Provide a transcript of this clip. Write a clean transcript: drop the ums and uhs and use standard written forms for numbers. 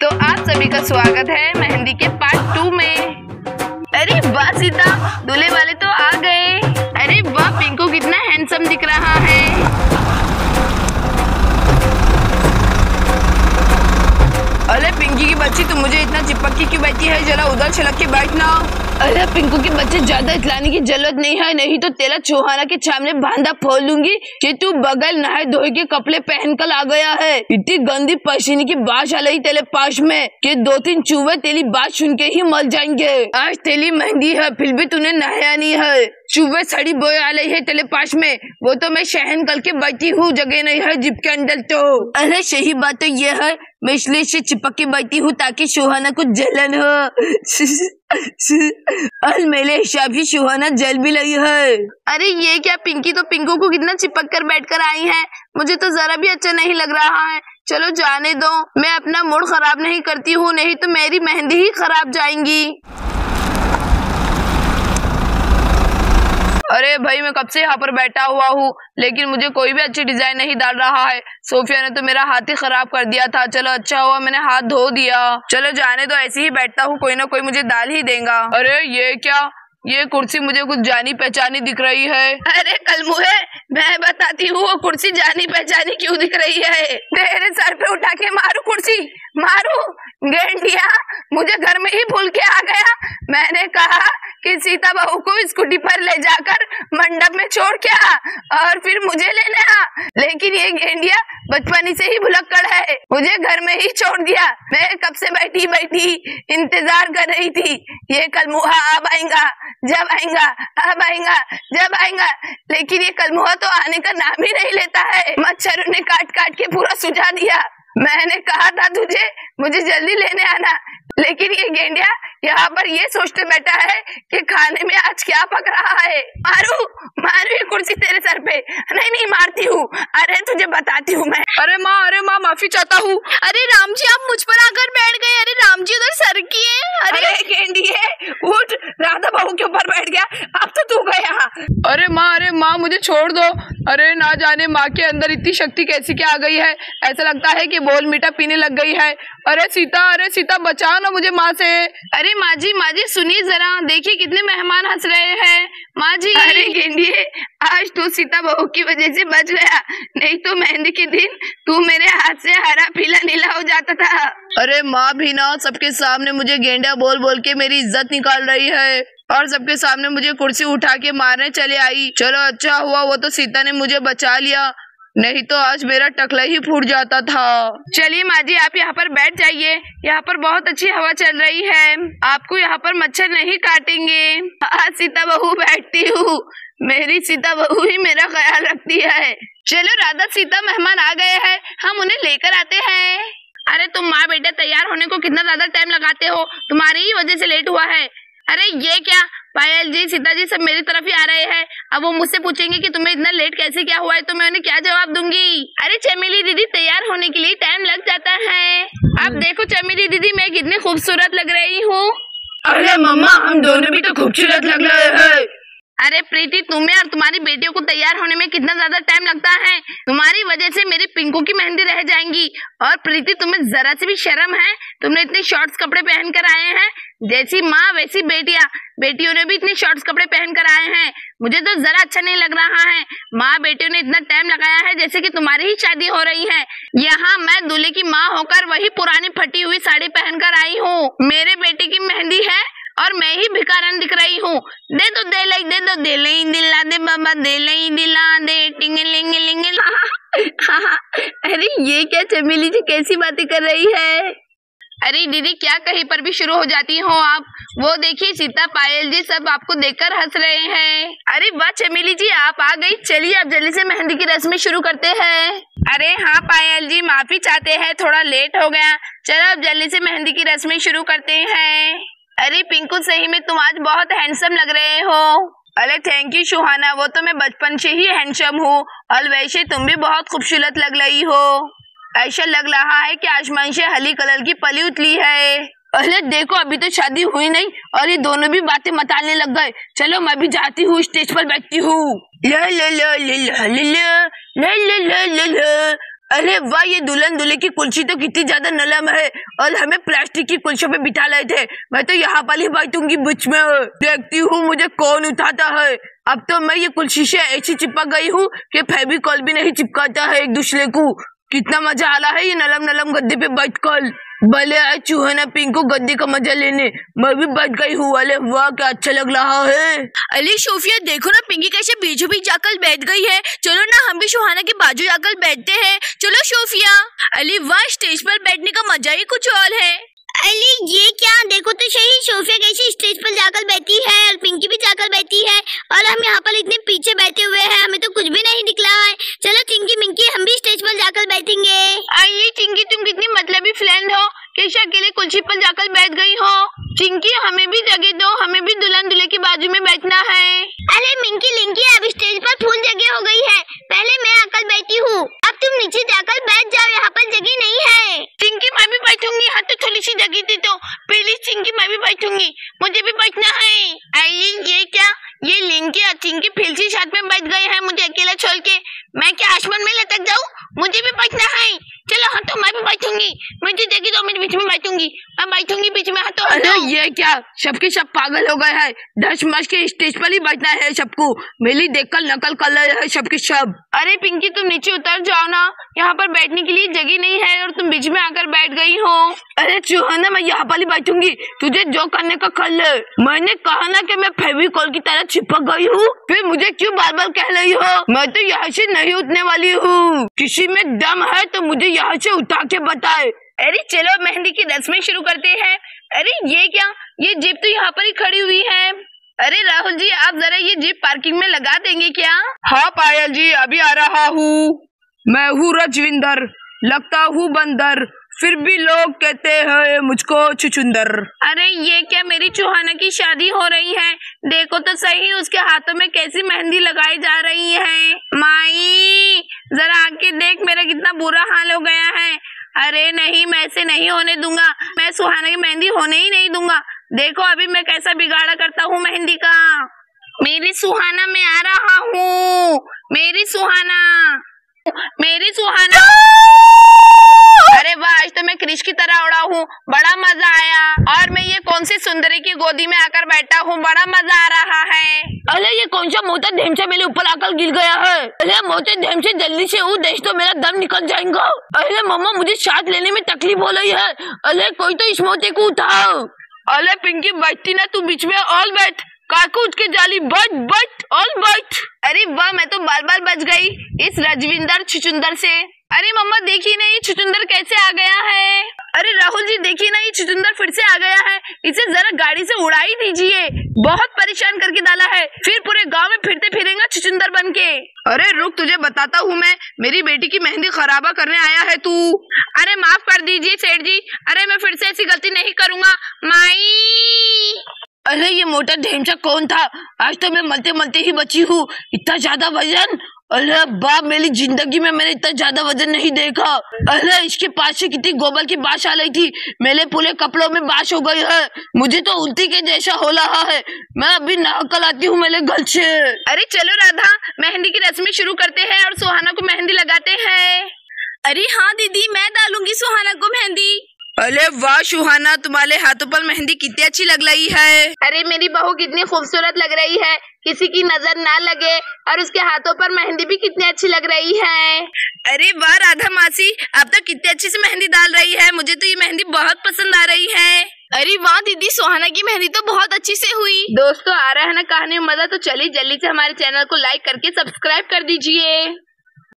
तो आप सभी का स्वागत है मेहंदी के पार्ट 2 में। अरे वाह सीता, दूल्हे वाले तो आ गए। अरे वाह, पिंकू कितना हैंडसम दिख रहा है। अरे पिंकी की बच्ची, तुम मुझे इतना चिपक के क्यों बैठी है? जरा उधर छलक के बैठना। अरे पिंकू के बच्चे, ज्यादा इतलाने की जरूरत नहीं है, नहीं तो तेरा चौहाना के सामने बांधा फोड़ लूंगी कि तू बगैर नहाए धोए के कपड़े पहन कर आ गया है। इतनी गंदी पसीने की बात आ रही तेरे पास में कि 2-3 चूहे तेरी बात सुन के ही मर जाएंगे। आज तेरी मेहंदी है, फिर भी तूने नहाया नहीं है। चूहे सड़ी बोए आ रही है तेरे पास में, वो तो मैं सहन करके बैठी हूँ, जगह नहीं है जिप के अंदर तो। अरे सही बात तो ये है, मैं इसलिए से चिपक के बैठी हूँ ताकि सुहाना को जलन हो। और मेरे हिसाब से सुहाना जल भी लगी है। अरे ये क्या, पिंकी तो पिंकू को कितना चिपक कर बैठ कर आई है, मुझे तो जरा भी अच्छा नहीं लग रहा है। चलो जाने दो, मैं अपना मूड खराब नहीं करती हूँ, नहीं तो मेरी मेहंदी ही खराब जाएंगी। अरे भाई, मैं कब से यहाँ पर बैठा हुआ हूँ, लेकिन मुझे कोई भी अच्छी डिजाइन नहीं डाल रहा है। सोफिया ने तो मेरा हाथ ही खराब कर दिया था। चलो अच्छा हुआ मैंने हाथ धो दिया। चलो जाने दो, ऐसे ही बैठता हूँ, कोई ना कोई मुझे डाल ही देगा। अरे ये क्या, ये कुर्सी मुझे कुछ जानी पहचानी दिख रही है। अरे कलमुहे, मैं बताती हूँ वो कुर्सी जानी पहचानी क्यों दिख रही है। तेरे सर पे उठा के मारू कुर्सी, मारू। गेंडिया, मुझे घर में ही भूल के आ गया। मैंने कहा कि सीता बहू को स्कूटी पर ले जाकर मंडप में छोड़ के आ और फिर मुझे लेने आ, लेकिन ये गेंडिया बचपन से ही भुलक्कड़ है, मुझे घर में ही छोड़ दिया। मैं कब से बैठी बैठी इंतजार कर रही थी, ये कलमुहा अब आएगा, जब आएगा, अब आएगा, जब आएगा, लेकिन ये कलमुहा तो आने का नाम ही नहीं लेता है। मच्छरों ने काट काट के पूरा सुझा दिया। मैंने कहा था तुझे मुझे जल्दी लेने आना, लेकिन ये गेंडिया यहाँ पर ये सोचते बैठा है कि खाने में आज क्या पक रहा है। मारू मारू ये कुर्सी तेरे सर पे। नहीं मारती हूँ, अरे तुझे बताती हूँ मैं। अरे माँ माफी चाहता हूँ। अरे राम जी, आप मुझ पर आकर बैठ गए। अरे राम जी उधर सर की है। अरे गेंडिये उठ, राधा बहू के ऊपर बैठ गया, अब तो तू गया। अरे माँ मुझे छोड़ दो। अरे ना जाने माँ के अंदर इतनी शक्ति कैसी क्या आ गई है, ऐसा लगता है कि बोल मीठा पीने लग गई है। अरे सीता बचाओ ना मुझे माँ से। अरे माँ जी सुनिए जरा, देखिए कितने मेहमान हंस रहे हैं। माँ जी, अरे गेंडिये, आज तू सीता बहू की वजह से बच गया, नहीं तो मेहंदी के दिन तू मेरे हाथ से हरा पीला नीला हो जाता था। अरे माँ भी ना सबके सामने मुझे गेंडा बोल बोल के मेरी इज्जत निकाल रही है और सबके सामने मुझे कुर्सी उठा के मारने चले आई। चलो अच्छा हुआ वो तो सीता ने मुझे बचा लिया, नहीं तो आज मेरा टकला ही फूट जाता था। चलिए माँ जी, आप यहाँ पर बैठ जाइए, यहाँ पर बहुत अच्छी हवा चल रही है, आपको यहाँ पर मच्छर नहीं काटेंगे। आज सीता बहू बैठती हूँ, मेरी सीता बहू ही मेरा ख्याल रखती है। चलो राधा, सीता मेहमान आ गए हैं, हम उन्हें लेकर आते हैं। अरे तुम माँ बेटे तैयार होने को कितना ज्यादा टाइम लगाते हो, तुम्हारी ही वजह से लेट हुआ है। अरे ये क्या, पायल जी सीता जी सब मेरी तरफ ही आ रहे हैं। अब वो मुझसे पूछेंगे कि तुम्हें इतना लेट कैसे क्या हुआ है, तो मैं उन्हें क्या जवाब दूंगी। अरे चमेली दीदी, तैयार होने के लिए टाइम लग जाता है। अब देखो चमेली दीदी, मैं कितनी खूबसूरत लग रही हूँ। अरे मम्मा, हम दोनों भी तो खूबसूरत लग रहे हैं। अरे प्रीति, तुम्हें और तुम्हारी बेटियों को तैयार होने में कितना ज्यादा टाइम लगता है, तुम्हारी वजह से मेरी पिंकू की मेहंदी रह जाएंगी। और प्रीति, तुम्हें जरा सी भी शर्म है? तुमने इतने शॉर्ट्स कपड़े पहन कर आए हैं, जैसी माँ वैसी बेटियों ने भी इतने शॉर्ट्स कपड़े पहन कर आए हैं, मुझे तो जरा अच्छा नहीं लग रहा है। माँ बेटियों ने इतना टाइम लगाया है जैसे कि तुम्हारी ही शादी हो रही है। यहाँ मैं दूल्हे की माँ होकर वही पुरानी फटी हुई साड़ी पहन कर आई हूँ, मेरे बेटे की मेहंदी है और मैं ही भिखारन दिख रही हूँ। दे दो दे लई, दे दो दे लई, दिला दे बाबा, दे लई दिला दे, टिंगलिंग लिंग। अरे ये क्या, चमेली जी कैसी बातें कर रही है? अरे दीदी, क्या कहीं पर भी शुरू हो जाती हो आप। वो देखिए सीता पायल जी सब आपको देखकर हंस रहे हैं। अरे वाह चमेली जी, आप आ गई, चलिए अब जल्दी से मेहंदी की रस्में शुरू करते हैं। अरे हाँ पायल जी, माफी चाहते हैं, थोड़ा लेट हो गया। चलो अब जल्दी से मेहंदी की रस्में शुरू करते हैं। अरे पिंकू, सही में तुम आज बहुत हैंडसम लग रहे हो। अरे थैंक यू सुहाना, वो तो मैं बचपन से ही हैंडसम हूँ, और वैसे तुम भी बहुत खूबसूरत लग रही हो। ऐसा लग रहा है कि आसमान से हरी कलर की पली उतरी है। अरे देखो, अभी तो शादी हुई नहीं और ये दोनों भी बातें मताने लग गए। चलो मैं भी जाती हूँ, स्टेज पर बैठती हूँ। अरे वाह, ये दुल्हन दूल्हे की कुर्सी तो कितनी ज्यादा नरम है और हमें प्लास्टिक की कुर्सियों पे बिठा लाए थे। मैं तो यहाँ पर ही बैठूंगी बीच में। देखती हूँ मुझे कौन उठाता है। अब तो मैं ये कुर्सी से ऐसी चिपक गई हूँ कि फेविकॉल भी नहीं चिपकाता है एक दूसरे को। कितना मजा आ रहा है ये नरम नरम गद्दे पे बैठकर। भले आए चूहना पिंक को गद्दे का मजा लेने, मैं भी बैठ गई हूँ। अरे वाह, क्या अच्छा लग रहा है। अरे सोफिया देखो ना, पिंकी कैसे बीचों बीच जाकर बैठ गई है। चलो ना हम भी सुहाना के बाजू जाकर बैठते हैं। चलो सोफिया। अरे वाह, स्टेज पर बैठने का मजा ही कुछ और है। अरे ये क्या, देखो तो सही, सोफिया कैसे स्टेज पर जाकर बैठी है और पिंकी भी जाकर बैठी है और हम यहाँ पर इतने पीछे बैठे हुए हैं, हमें तो कुछ भी नहीं दिख रहा है। चलो चिंकी मिंकी, हम भी स्टेज पर जाकर बैठेंगे। ये चिंकी, तुम कितनी मतलबी फ्रेंड हो, कैसे अकेले कुर्सी पर जाकर बैठ गई हो। चिंकी, हमें भी जगह दो, हमें भी दुल्हन दूल्हे के बाजू में बैठना है। अरे मिंकी लिंकी, अब स्टेज पर फुल जगह हो गई है, पहले मैं आकर बैठी हूँ, अब तुम नीचे जाकर बैठ जाओ, यहाँ पर जगह नहीं है। चिंकी, मैं भी बैठूंगी। हाँ तो थोड़ी सी जगह दी तो प्लीज चिंकी, मैं भी बैठूंगी, मुझे भी बैठना है। ये क्या, ये लिंकी और चिंकी फिर से साथ में बैठ गए हैं मुझे अकेला छोड़ के। मैं क्या आसमान में लटक जाऊँ, मुझे भी बैठना है। चलो हाँ तो मैं भी बैठूंगी, मुझे जगह दो, मैं बीच में बैठूंगी, मैं बैठूंगी बीच में। हाँ तो अरे ये क्या, सबके सब पागल हो गए हैं। 10 मार्च के स्टेज पर ही बैठना है सबको। मेरी देखकर नकल कर रहे हैं सबके सब। अरे पिंकी, तुम नीचे उतर जाओ ना, यहाँ पर बैठने के लिए जगह नहीं है और तुम बीच में आकर बैठ गई हो। अरे चूहना, मैं यहाँ पर ही बैठूंगी, तुझे जो करने का कर ले। मैंने कहा ना कि मैं फेविकॉल की तरह चिपक गई हूँ, फिर मुझे क्यों बार बार कह रही हो। मैं तो यहाँ से नहीं उठने वाली हूँ। किसी में दम है तो मुझे यहाँ से उठा के बताए। अरे चलो मेहंदी की रस्में शुरू करते हैं। अरे ये क्या, ये जीप तो यहाँ पर ही खड़ी हुई है। अरे राहुल जी, आप जरा ये जीप पार्किंग में लगा देंगे क्या। हाँ पायल जी, अभी आ रहा हूँ। मैं हूँ रजविंदर, लगता हूँ बंदर, फिर भी लोग कहते हैं मुझको चुचुंदर। अरे ये क्या, मेरी चूहाना की शादी हो रही है, देखो तो सही उसके हाथों में कैसी मेहंदी लगाई जा रही है। माई जरा आके देख, मेरा कितना बुरा हाल हो गया है। अरे नहीं, मैं ऐसे नहीं होने दूंगा, मैं सुहाना की मेहंदी होने ही नहीं दूंगा। देखो अभी मैं कैसा बिगाड़ा करता हूँ मेहंदी का। मेरी सुहाना, मैं आ रहा हूँ, मेरी सुहाना, मेरी सुहाना। अरे वाह, आज तो मैं क्रिश की तरह उड़ा हूँ, बड़ा मजा आया। और मैं ये कौन सी सुंदरी की गोदी में आकर बैठा हूँ, बड़ा मजा आ रहा है। अरे ये कौन सा मोटा ढेमचा मेरे ऊपर आकर गिर गया है। अरे मोटे ढेमचे जल्दी से उठ, देख तो मेरा दम निकल जाएगा। अरे मम्मा, मुझे सांस लेने में तकलीफ हो रही है। अरे कोई तो इस मोटे को उठाओ। अरे पिंकी, बैठती ना तू बीच में, ऑल बैठ, काकू उठ के जाली, बैठ बैठ, ऑल बैठ। अरे वाह, मैं तो बार बार बच गई इस रजविंदर छुचुंदर से। अरे मम्मा देखिए ना, ये छुचुंदर कैसे आ गया है। अरे राहुल जी देखिए ना, ये छुचुंदर फिर से आ गया है, इसे जरा गाड़ी से उड़ा ही दीजिए, बहुत परेशान करके डाला है, फिर पूरे गांव में फिरते फिरेगा छुचुंदर बन के। अरे रुक, तुझे बताता हूँ मैं, मेरी बेटी की मेहंदी खराबा करने आया है तू। अरे माफ कर दीजिए सेठ जी, अरे मैं फिर से ऐसी गलती नहीं करूँगा। माई, अरे ये मोटा ढेमचा कौन था, आज तो मैं मलते मलते ही बची हूँ। इतना ज्यादा वजन, अरे बाप, मेरी जिंदगी में मैंने इतना ज्यादा वजन नहीं देखा। अरे इसके पास से कितनी गोबर की बाश आ रही थी, मेरे पूरे कपड़ों में बाश हो गई है, मुझे तो उल्टी के जैसा हो रहा है। मैं अभी नहा आती हूँ मेरे घर से। अरे चलो राधा, मेहंदी की रस्में शुरू करते हैं और सुहाना को मेहंदी लगाते हैं। अरे हाँ दीदी, मैं डालूंगी सुहाना को मेहंदी। अरे वाह सुहाना, तुम्हारे हाथों पर मेहंदी कितनी अच्छी लग रही है। अरे मेरी बहू कितनी खूबसूरत लग रही है, किसी की नजर ना लगे, और उसके हाथों पर मेहंदी भी कितनी अच्छी लग रही है। अरे वाह राधा मासी, आप तो कितनी अच्छी से मेहंदी डाल रही है, मुझे तो ये मेहंदी बहुत पसंद आ रही है। अरे वाह दीदी, सुहाना की मेहंदी तो बहुत अच्छी से हुई। दोस्तों, आ रहा है ना कहानी में मजा, तो चलिए जल्दी से हमारे चैनल को लाइक करके सब्सक्राइब कर दीजिए।